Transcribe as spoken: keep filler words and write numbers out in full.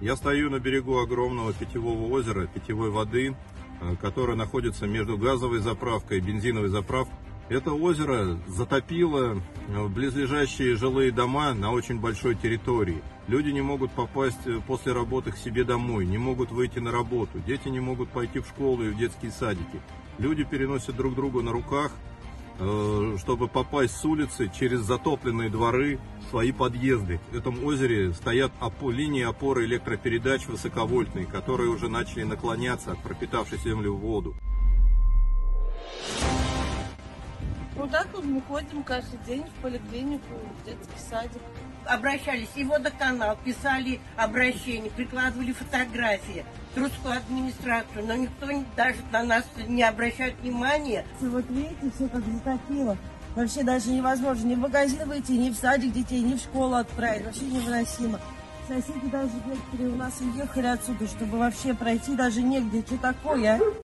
Я стою на берегу огромного питьевого озера, питьевой воды, которое находится между газовой заправкой и бензиновой заправкой. Это озеро затопило близлежащие жилые дома на очень большой территории. Люди не могут попасть после работы к себе домой, не могут выйти на работу, дети не могут пойти в школу и в детские садики. Люди переносят друг друга на руках, чтобы попасть с улицы через затопленные дворы в свои подъезды. В этом озере стоят линии опоры электропередач высоковольтные, которые уже начали наклоняться от пропитавшей землю в воду. Ну так вот мы ходим каждый день в поликлинику, в детский садик. Обращались и в водоканал, писали обращения, прикладывали фотографии в Трудскую администрацию, но никто даже на нас не обращает внимания. Вот видите, все как затопило. Вообще даже невозможно ни в магазин выйти, ни в садик детей, ни в школу отправить. Вообще невыносимо. Соседи даже некоторые у нас уехали отсюда, чтобы вообще пройти даже негде. Что такое, а?